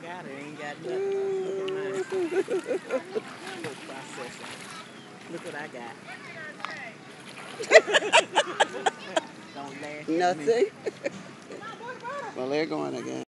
got it. Ain't got nothing. Look at mine. Food processing. Look what I got. Don't laugh at me. Nothing. Well, they're going again.